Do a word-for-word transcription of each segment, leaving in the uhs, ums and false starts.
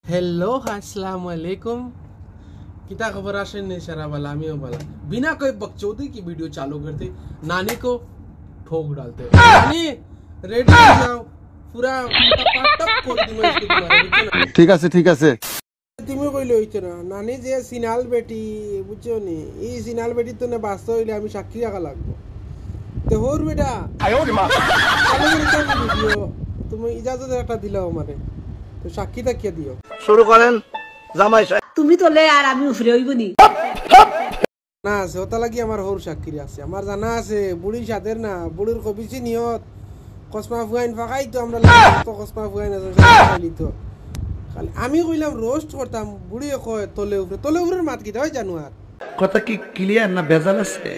Hello अस्सलाम वालेकुम। किता खबर आशे ने शरा वाला आमियो वाला बिना कोई बकचोदी की वीडियो चालू करते नानी को ठोक डालते। नानी रेडी हो जाओ, पूरा टप कर दिमो इसको तुम्हारे। ঠিক আছে ঠিক আছে তুমি কইলে হইতো না নানি যে সিনাল বেটি বুঝছো নি, এই সিনাল বেটি তো না বাস্তব হইলে আমি সাক্ষী রাখা লাগবো। তো হোর বেটা আয় ওরে মা ভিডিও তুমি ইজাজত একটা দিলাও আমারে, তো সাক্ষী তাকিয়ে দিও। শুরু করেন জামাই সাহেব। তুমি তোলে আর আমি উফরে হইবনি না সেটা লাগি আমার হোর সাক্ষী আছে, আমার জানা আছে বুড়ি সাদের না বুড়ির কবিছি নিয়ত কসমা ফুয়াইন ফাকাই তো আমরা তো কসমা ফুয়াইন আছে খাইলি তো খালি আমি কইলাম রোস্ট করতাম, বুড়ি কয় তলে উপরে তলে উপরের মাত কি হয় জানো আর কথা কি ক্লিয়ার না ভেজাল আছে?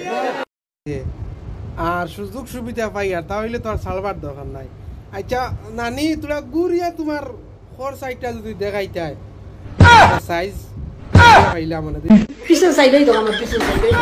আর সুযোগ সুবিধা পাই আর তাহলে তো আর ছাড়বার দরকার নাই। আচ্ছা নানি তোরা গুড়িয়া তোমার খর সাইডটা যদি দেখাইতাই সাইজ দেখাইলা মানে পিছন সাইডেই তো আমার পিছন সাইডেই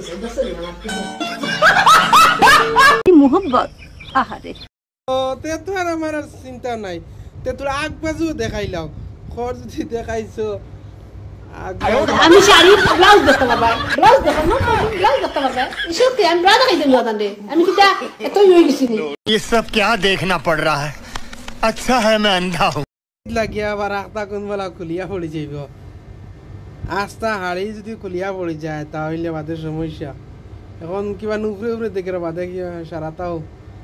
মোহব্বত আহারে। ও তে তো আর আমার আর চিন্তা নাই, তে তোরা আগ বাজু দেখাইলাও খর যদি দেখাইছো আমি শাড়ি ব্লাউজ দেখতে পারবা, ব্লাউজ দেখো না ব্লাউজ দেখতে পারবা ইসতে আমি ব্লাউজ দেখাই দিই না আমি কিটা এতই হই গেছি নি। ये सब क्या देखना पड़ रहा है? अच्छा है मैं अंधा हूँ। লাগিয়া আবার আস্তা কোন বেলা খুলিয়া পড়ে যাইব, আস্তা হাড়ি যদি খুলিয়া পড়ে যায় তাহলে বাদে সমস্যা। এখন কিবা নুফরে উপরে দেখে বাদে কি সারাটাও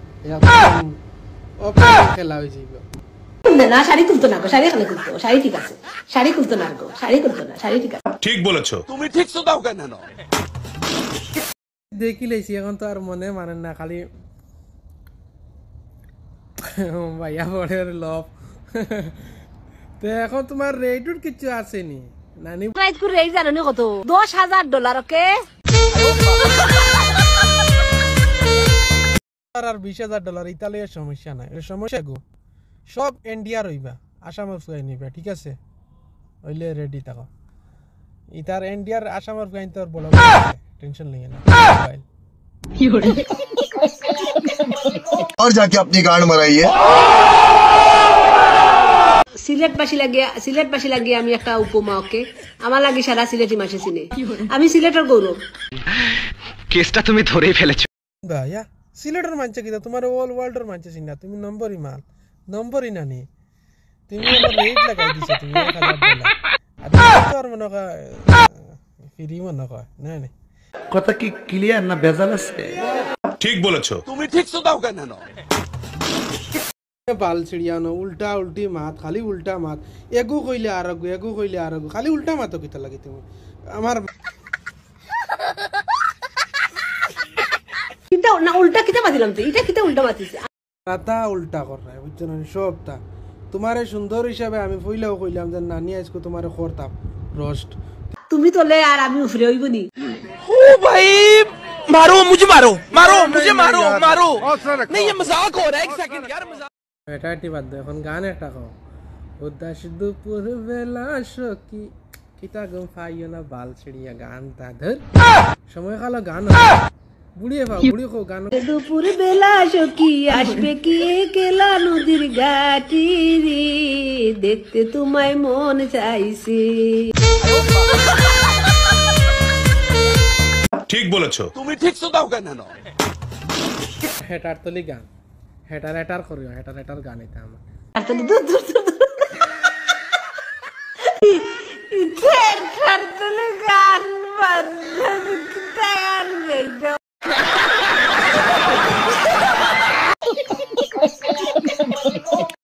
খেলা হয়ে যাইব। না শাড়ি খুলতো না গো, শাড়ি খালি খুলতো, শাড়ি ঠিক আছে, শাড়ি খুলতো না গো, শাড়ি খুলতো না, শাড়ি ঠিক আছে। ঠিক বলেছো তুমি ঠিক তো দাও কেন না? দেখি লেছি এখন তো আর মনে মানে না, খালি ভাইয়া পড়ে লভ। তো এখন তোমার রেটুর কিছু আসেনি নানি? রাইট করে রেট জানো নি কত? দশ হাজার ডলার। ওকে আর বিশ হাজার ডলার ইতালির সমস্যা নাই, এর সমস্যা গো সব ইন্ডিয়া রইবা আসামের ফুয়াই নিবা, ঠিক আছে হইলে রেডি থাকো। ইতার ইন্ডিয়ার আসামের ফুয়াই তোর বড় টেনশন লইয়া না। और जाके अपनी गांड मराइए। সিলেট বাসী লাগে, সিলেট বাসী লাগে আমি একটা উপমা। ওকে আমার লাগে সারা সিলেটি মাসে চিনে, আমি সিলেটের গৌরব। কেসটা তুমি ধরেই ফেলেছো ভাইয়া সিলেটের মানছে কিনা তোমার অল ওয়ার্ল্ডের মানছে চিনা, তুমি নম্বরই মাল নম্বরই নানি, তুমি আমার রেট লাগাই দিছো তুমি এক হাজার ডলার আর তুমি তো আর মনে কয় ফ্রি মনে কয় না না। কথা কি ক্লিয়ার না ভেজাল আছে? ঠিক বলেছো তুমি ঠিক তো দাও কেন না? বাল ছিড়িয়ানো উল্টা উল্টি মাত, খালি উল্টা মাত, এগু কইলে আর এগু এগু কইলে আর এগু, খালি উল্টা মাতো কিতা লাগে তুমি আমার কিতা না উল্টা কিতা মাতিলাম তো, এটা কিতা উল্টা মাতিছে রাতা উল্টা কর রায় বুঝছো না সবটা তোমারে সুন্দর হিসাবে আমি ফইলাও কইলাম যে নানি আজকে তোমারে করতাম রোস্ট। তুমি তোলে আর আমি উফরে হইবনি। ओ भाई मारो मुझे, मारो मारो मुझे, मारो मारो नहीं ये मजाक हो रहा है। एक सेकंड यार मजाक। এটা একটি বাদ দাও, এখন গান একটা গাও। উদাস দুপুর বেলা সখী কিতা গম ফাইও না বাল ছিড়িয়া গান তা ধর সময় খালো গান বুড়িয়ে পাও বুড়ি কো গান। দুপুর বেলা সখী আসবে কি কেলা নদীর ঘাটি রে, দেখতে তোমায় মন চাইছে। ঠিক বলেছো তুমি ঠিক তো দাও কেন না? হেটার তলি গান হেটার হেটার করিও, হেটার হেটার গান এটা আমার। আর তো দূর দূর দূর গান